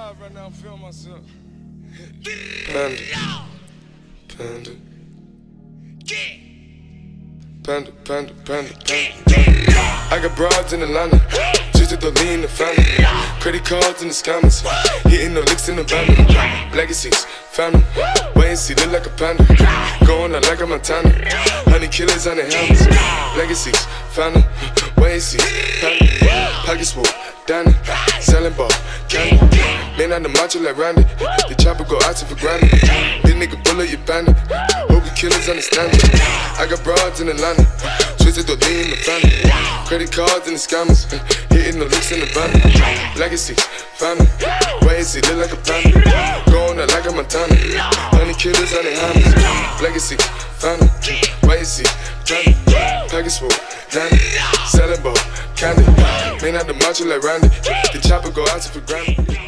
live right now, I'm feeling myself. Panda. Panda. Panda, panda, panda, panda. I got broads in Atlanta, just to lean in the family. Credit cards in the scammers, hitting no licks in the van. Legacies, family, wait and see, look like a panda. Going out like a Montana, honey killers on the helmets. Legacies, family, wait and see, panda. Pockets full, Danny, selling ball, candy. Man on the macho like Randy, the chopper go out for granted. This nigga bullet, you bandit. Hope you killers understand it. I got broads in Atlanta, twisted to lean in the family. Credit cards and the scammers, hitting the licks in the van. Legacy, family, wait and see, look like a panda. Going out like a Montana, honey killers on the hammers. Legacy, family, wait and see, panda. Package full, Danny, selling ball, candy. Man out the macho like Randy, the chopper go out for granted.